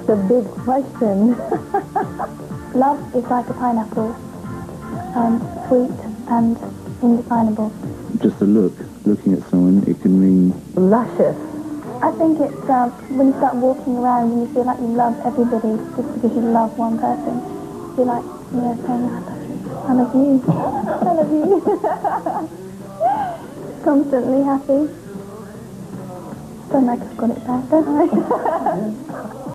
That's a big question. Love is like a pineapple, sweet and indefinable. Just a look, looking at someone, it can mean... Luscious. I think it's when you start walking around and you feel like you love everybody just because you love one person. You're like, yeah, saying, I love you. I love you. Constantly happy. Don't like I've got it back, don't I?